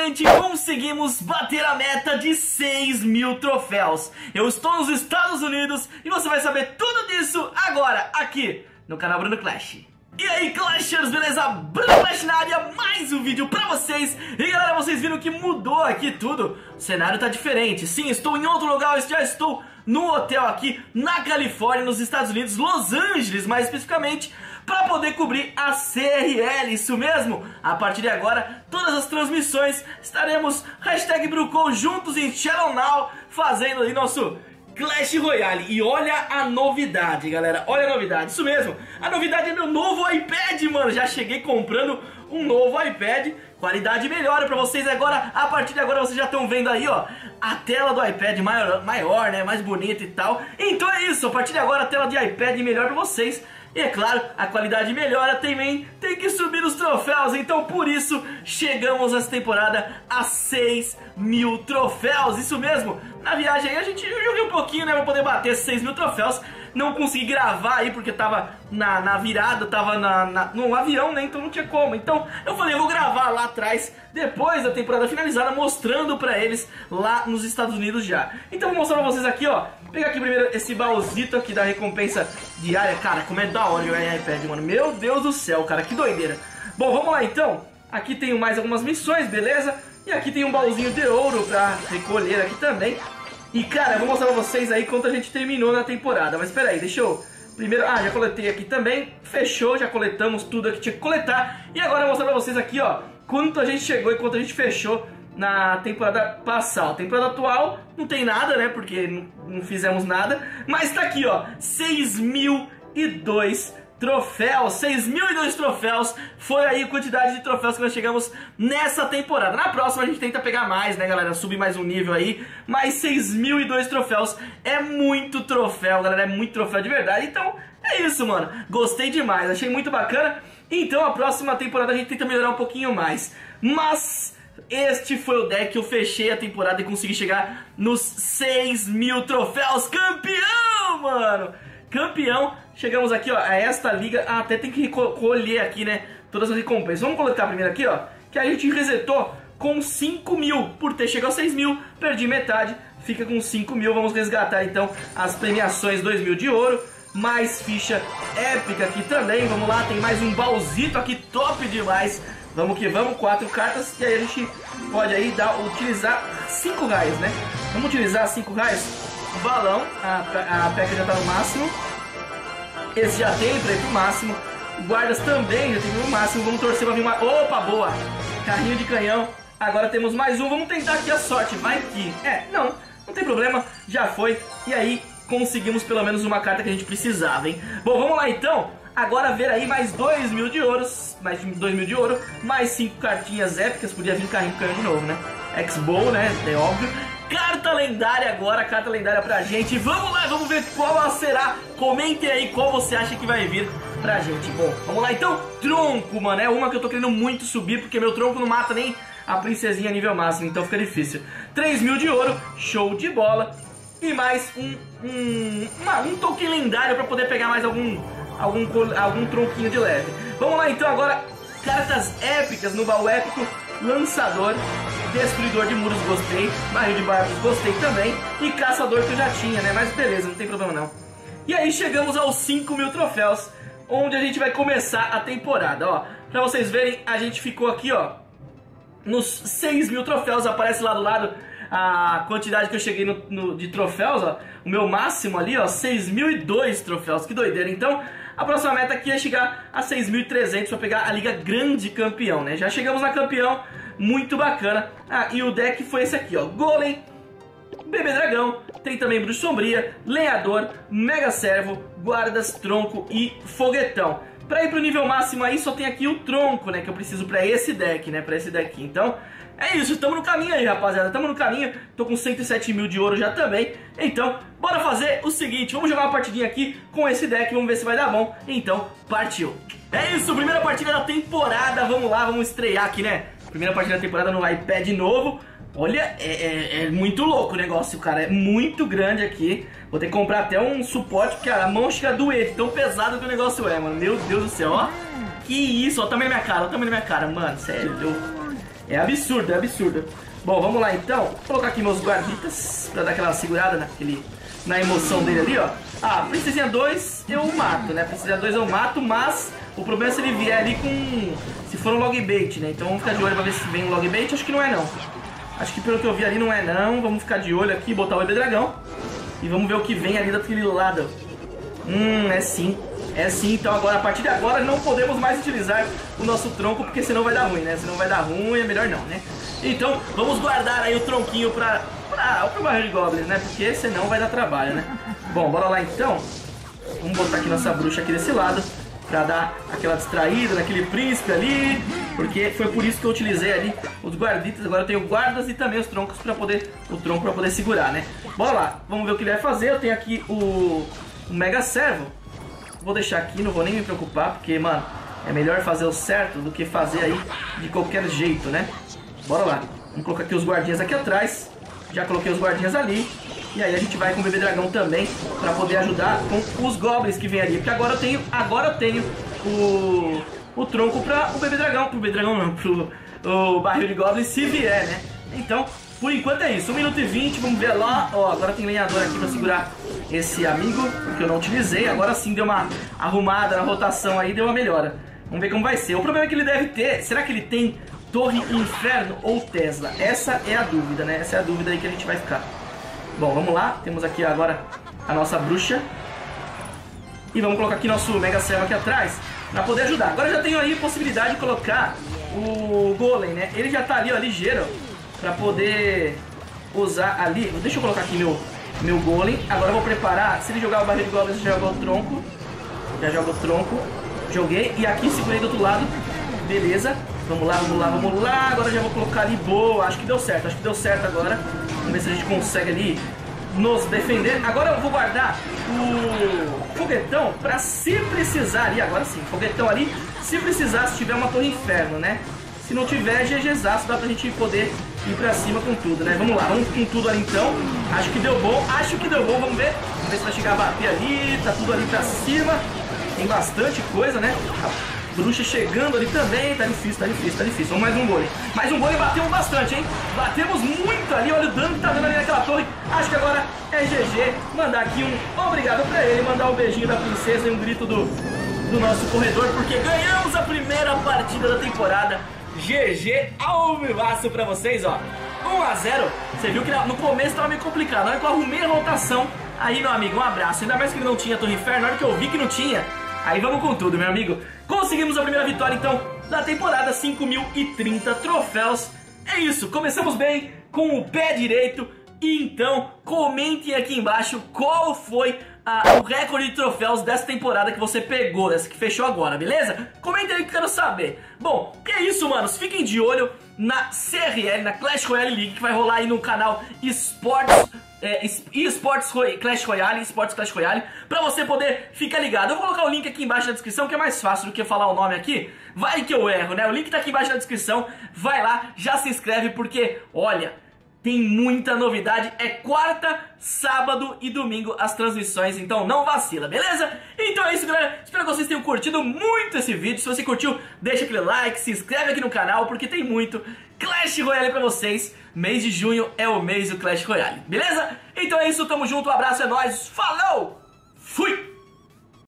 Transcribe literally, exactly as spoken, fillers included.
finalmente conseguimos bater a meta de seis mil troféus. Eu estou nos Estados Unidos e você vai saber tudo disso agora, aqui no canal Bruno Clash. E aí, Clashers, beleza? Bruno Clash na área, mais um vídeo pra vocês. E galera, vocês viram que mudou aqui tudo? O cenário tá diferente. Sim, estou em outro lugar, eu já estou no hotel aqui na Califórnia, nos Estados Unidos, Los Angeles mais especificamente, para poder cobrir a C R L, isso mesmo. A partir de agora, todas as transmissões estaremos hashtag Brucou juntos em Channel Now, fazendo aí nosso Clash Royale. E olha a novidade, galera, olha a novidade, isso mesmo. A novidade é meu novo iPad, mano. Já cheguei comprando um novo iPad, qualidade melhora pra vocês agora. A partir de agora vocês já estão vendo aí, ó, a tela do iPad maior, maior, né, mais bonita e tal. Então é isso, a partir de agora a tela de iPad melhor pra vocês. E é claro, a qualidade melhora, também tem que subir os troféus. Então por isso chegamos essa temporada a seis mil troféus. Isso mesmo, na viagem aí a gente joguei um pouquinho, né, pra poder bater seis mil troféus. Não consegui gravar aí porque tava na, na virada, tava na, na, no avião, né, então não tinha como. Então eu falei, eu vou gravar lá atrás, depois da temporada finalizada, mostrando pra eles lá nos Estados Unidos já. Então vou mostrar pra vocês aqui, ó. Pegar aqui primeiro esse baúzito aqui da recompensa diária. Cara, como é da hora o iPad, mano. Meu Deus do céu, cara, que doideira. Bom, vamos lá então. Aqui tem mais algumas missões, beleza? E aqui tem um baúzinho de ouro pra recolher aqui também. E cara, eu vou mostrar pra vocês aí quanto a gente terminou na temporada. Mas espera aí, deixa eu... Primeiro, ah, já coletei aqui também. Fechou, já coletamos tudo que tinha que coletar. E agora eu vou mostrar pra vocês aqui, ó, quanto a gente chegou e quanto a gente fechou na temporada passada. Temporada atual não tem nada, né, porque não, não fizemos nada. Mas tá aqui, ó, seis mil e dois troféus. seis mil e dois troféus. Foi aí a quantidade de troféus que nós chegamos nessa temporada. Na próxima a gente tenta pegar mais, né, galera, subir mais um nível aí. Mas seis mil e dois troféus é muito troféu, galera, é muito troféu de verdade. Então é isso, mano, gostei demais, achei muito bacana. Então a próxima temporada a gente tenta melhorar um pouquinho mais. Mas este foi o deck que eu fechei a temporada e consegui chegar nos seis mil troféus. Campeão, mano! Campeão! Chegamos aqui, ó, a esta liga. Ah, até tem que colher aqui, né, todas as recompensas. Vamos coletar primeiro aqui, ó, que a gente resetou com cinco mil. Por ter chegado a seis mil, perdi metade, fica com cinco mil. Vamos resgatar então as premiações, dois mil de ouro. Mais ficha épica aqui também. Vamos lá, tem mais um baúzito aqui, top demais. Vamos que vamos, quatro cartas. E aí a gente pode aí dar, utilizar cinco raios, né? Vamos utilizar cinco raios. Balão, a, a P E K já tá no máximo. Esse já tem pra ir pro máximo. Guardas também já tem no máximo. Vamos torcer pra vir uma... Opa, boa! Carrinho de canhão. Agora temos mais um. Vamos tentar aqui a sorte. Vai que... É, não, não tem problema. Já foi. E aí conseguimos pelo menos uma carta que a gente precisava, hein? Bom, vamos lá então. Agora ver aí mais dois mil de ouros. Mais dois mil de ouro. Mais cinco cartinhas épicas. Podia vir carrinho de canhão de novo, né? X-Bow, né? É óbvio. Carta lendária agora, carta lendária pra gente. Vamos lá, vamos ver qual ela será. Comentem aí qual você acha que vai vir pra gente. Bom, vamos lá então. Tronco, mano, é uma que eu tô querendo muito subir, porque meu tronco não mata nem a princesinha nível máximo, então fica difícil. três mil de ouro, show de bola. E mais um, um, uma, um token lendário pra poder pegar mais algum, algum, algum tronquinho de leve. Vamos lá então agora. Cartas épicas no baú épico. Lançador, Destruidor de muros, gostei. Barril de barbos, gostei também. E Caçador, que eu já tinha, né? Mas beleza, não tem problema não. E aí chegamos aos cinco mil troféus, onde a gente vai começar a temporada, ó. Pra vocês verem, a gente ficou aqui, ó, nos seis mil troféus. Aparece lá do lado a quantidade que eu cheguei no, no, de troféus, ó. O meu máximo ali, ó, seis mil e dois troféus. Que doideira. Então a próxima meta aqui é chegar a seis mil e trezentos para pegar a Liga Grande Campeão, né? Já chegamos na Campeão, muito bacana. Ah, e o deck foi esse aqui, ó. Golem, Bebê Dragão, tem também Bruxa Sombria, Lenhador, Mega Servo, Guardas, Tronco e Foguetão. Pra ir pro nível máximo aí só tem aqui o Tronco, né? Que eu preciso pra esse deck, né? Pra esse deck. Então é isso, estamos no caminho aí, rapaziada. Estamos no caminho, tô com cento e sete mil de ouro já também. Então, bora fazer o seguinte, vamos jogar uma partidinha aqui com esse deck, vamos ver se vai dar bom. Então, partiu. É isso, primeira partida da temporada, vamos lá, vamos estrear aqui, né? Primeira partida da temporada no iPad novo. Olha, é, é, é muito louco o negócio, cara, é muito grande aqui. Vou ter que comprar até um suporte, porque a mão chega a doer, tão pesado que o negócio é, mano. Meu Deus do céu, ó. Que isso, ó, o tamanho da minha cara, o tamanho da minha cara, mano, sério, eu... É absurdo, é absurdo. Bom, vamos lá então. Vou colocar aqui meus guarditas pra dar aquela segurada naquele, na emoção dele ali, ó. Ah, Princesinha dois eu mato, né? Princesinha dois eu mato, mas o problema é se ele vier ali com... Se for um log bait, né? Então vamos ficar de olho pra ver se vem um log bait. Acho que não é não. Acho que pelo que eu vi ali não é não. Vamos ficar de olho aqui, botar o bebê dragão. E vamos ver o que vem ali daquele lado. Hum, é sim. É sim, então agora, a partir de agora não podemos mais utilizar o nosso tronco, porque senão vai dar ruim, né? Senão vai dar ruim, é melhor não, né? Então, vamos guardar aí o tronquinho pra, pra, pra barril de goblins, né? Porque senão vai dar trabalho, né? Bom, bora lá então. Vamos botar aqui nossa bruxa aqui desse lado, pra dar aquela distraída naquele príncipe ali, porque foi por isso que eu utilizei ali os guarditas. Agora eu tenho guardas e também os troncos pra poder, o tronco pra poder segurar, né? Bora lá, vamos ver o que ele vai fazer. Eu tenho aqui o, o Mega Servo. Vou deixar aqui, não vou nem me preocupar, porque, mano, é melhor fazer o certo do que fazer aí de qualquer jeito, né? Bora lá. Vamos colocar aqui os guardinhas aqui atrás. Já coloquei os guardinhas ali. E aí a gente vai com o bebê dragão também, pra poder ajudar com os goblins que vem ali. Porque agora eu tenho, agora eu tenho o, o tronco pra o bebê dragão. Pro bebê dragão não, pro o barril de goblins se vier, né? Então, por enquanto é isso. um minuto e vinte, vamos ver lá. Ó, agora tem lenhador aqui pra segurar esse amigo, porque eu não utilizei. Agora sim deu uma arrumada na rotação aí, deu uma melhora. Vamos ver como vai ser. O problema é que ele deve ter... Será que ele tem Torre Inferno ou Tesla? Essa é a dúvida, né? Essa é a dúvida aí que a gente vai ficar. Bom, vamos lá. Temos aqui agora a nossa bruxa. E vamos colocar aqui nosso Mega Servo aqui atrás, pra poder ajudar. Agora eu já tenho aí a possibilidade de colocar o Golem, né? Ele já tá ali, ó, ligeiro, pra poder usar ali. Deixa eu colocar aqui meu... meu golem. Agora eu vou preparar. Se ele jogar o barril de goblins, já joga o tronco. Já joga o tronco. Joguei. E aqui segurei do outro lado. Beleza. Vamos lá, vamos lá, vamos lá. Agora já vou colocar ali. Boa. Acho que deu certo. Acho que deu certo agora. Vamos ver se a gente consegue ali nos defender. Agora eu vou guardar o foguetão pra se precisar ali. Agora sim. Foguetão ali. Se precisar, se tiver uma torre inferno, né? Se não tiver, GGzaço, dá pra gente poder ir pra cima com tudo, né? Vamos lá, vamos com tudo ali então. Acho que deu bom, acho que deu bom, vamos ver. Vamos ver se vai chegar a bater ali, tá tudo ali pra cima. Tem bastante coisa, né? A bruxa chegando ali também, tá difícil, tá difícil, tá difícil. Vamos mais um golem. Mais um golem, batemos bastante, hein? Batemos muito ali, olha o dano que tá dando ali naquela torre. Acho que agora é G G. Mandar aqui um obrigado pra ele, mandar um beijinho da princesa e um grito do, do nosso corredor, porque ganhamos a primeira partida da temporada. G G ao vivaço pra vocês, ó. um a zero. Você viu que no começo tava meio complicado. Na hora que eu arrumei a rotação, aí, meu amigo, um abraço. Ainda mais que ele não tinha Torre Inferno. Na hora que eu vi que não tinha, aí vamos com tudo, meu amigo. Conseguimos a primeira vitória, então, da temporada. Cinco mil e trinta troféus. É isso, começamos bem, com o pé direito. E então, comentem aqui embaixo qual foi a, o recorde de troféus dessa temporada que você pegou, dessa que fechou agora, beleza? Comentem aí que eu quero saber. Bom, é isso, manos. Fiquem de olho na C R L, na Clash Royale League, que vai rolar aí no canal Esportes, é, Esportes Clash Royale, Esportes Clash Royale, pra você poder ficar ligado. Eu vou colocar o link aqui embaixo na descrição, que é mais fácil do que falar o nome aqui. Vai que eu erro, né? O link tá aqui embaixo na descrição. Vai lá, já se inscreve, porque, olha... tem muita novidade, é quarta, sábado e domingo as transmissões, então não vacila, beleza? Então é isso, galera, espero que vocês tenham curtido muito esse vídeo. Se você curtiu, deixa aquele like, se inscreve aqui no canal, porque tem muito Clash Royale pra vocês. Mês de junho é o mês do Clash Royale, beleza? Então é isso, tamo junto, um abraço, é nóis, falou, fui!